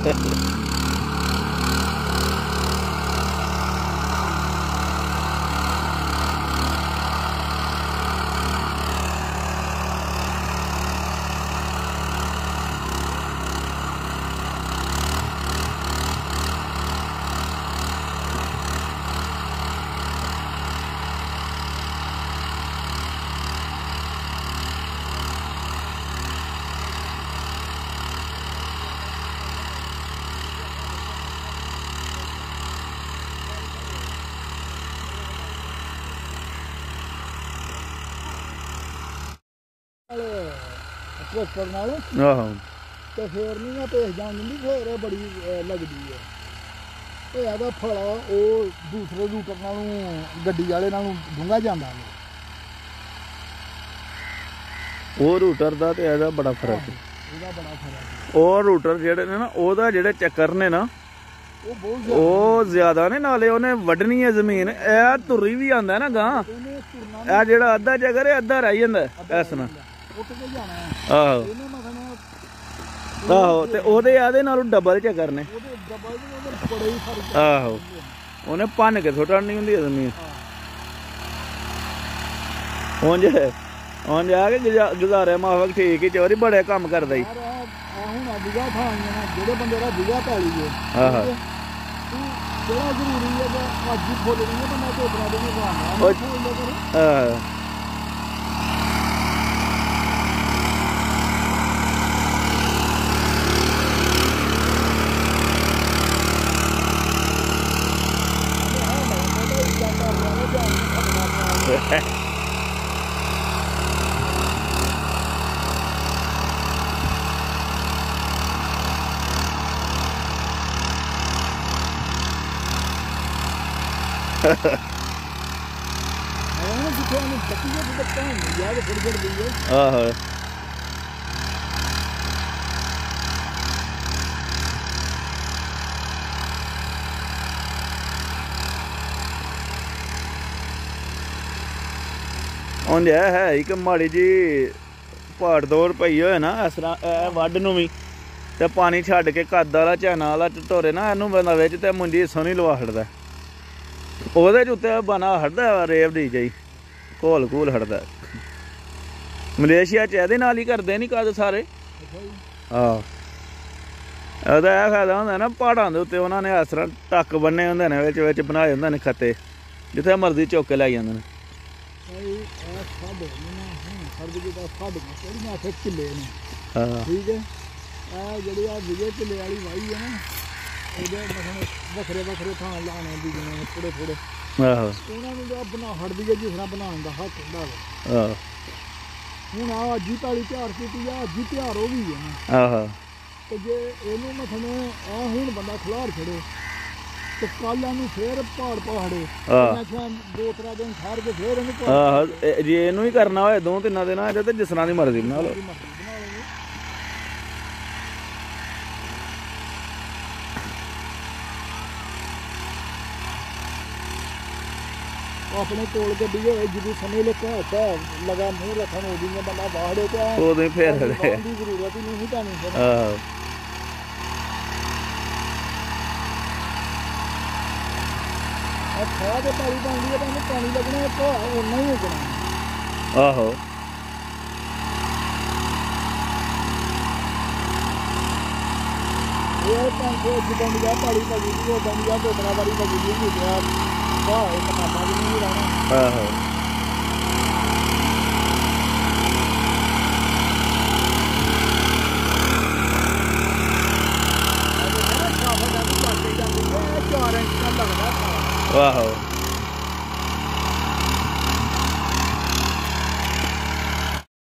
आहो तो फिर नहीं ना पेश जान दी फिर बड़ी लगती है तो यदा फड़ा वो दूसरे रूटर नालों गड्डी वाले नालों डूंगा जाता है वो रूटर का तो यदा बड़ा फर्क है वो रूटर जेडे ने ना ओदा जेडे चक्कर ने ना वो ज्यादा ने नाले उन्हें वड्डनी है जमीन ए तुरी भी आंदा है ना गां ए जेड़ा अद्धा चक्कर है अद्धा रह जांदा ऐस ना आहो आहो ते ओदे आदे नालों डबल चक्कर ने आहो उन्हें भन्न के सुट्टनी हुंदी है जमीन उंज उंज आ के गुजारे माफक ठीक ही चोरी बड़े कम करदा ही जेडे बंदे दा बिगा पैली है बड़ा जरूरी है कि अज ही बोलनी है बंदा चोपड़ा दे नहीं बनाना आहो उंज है एक माड़ी जी पाड़ दौड़ पई होए ना इस तरह वड्ड नूं भी ते पानी छड्ड के कद वाला चैना वाला ढोरे ना इनू बंदा बिच ते मुंजी सोहनी लवा छड्डदा ओहदे च उत्ते बना हटदा रेव डी जाई घोल घूल हटदा मलेशिया च एहदे नाल ही करदे नी कद सारे हाँ एहदा एह फायदा हुंदा ना प्हाड़ां दे उत्ते उन्हां ने इस तरह टक बन्ने हुंदे ने विच विच बनाए हुंदे ने खत्ते जित्थे मर्जी चुक के लै जांदे ने ठीक है जी विजय किले वाली वाही है ना वखरे वखरे थां लाने दी थोड़े थोड़े उन्होंने बना हटदी है जिस तरह बनाने का हक होंदा है हूँ अज ही पैली तैयार की अज ही तैयार हो गई है ना तो जे इनू मसने हूँ बंदा खिलार छड़े तो कल फिर पहाड़ पहाड़े 2-3 दिन ठहर के फिर जे इनू ही करना हो 2-3 दिन तो जिस तरह की मर्जी बना लो अपने कोल गड्डी हो जो समय लगा मुँह रखन हो गई बंदा बाहर फिर जरूरत ही नहीं पैनी खाद पैली पाँगी है पानी लगना उन्ना ही उगना आहो जिदा निगाह पैली पगी उदा निगाह 2-3 बारी पगी एक माता भी नहीं रहना आहो